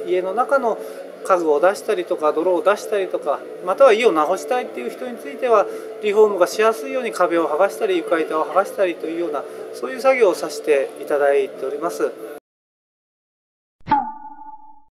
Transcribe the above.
家の中の家具を出したりとか泥を出したりとか、または家を直したいっていう人についてはリフォームがしやすいように壁を剥がしたり床板を剥がしたりというようなそういう作業をさせていただいております。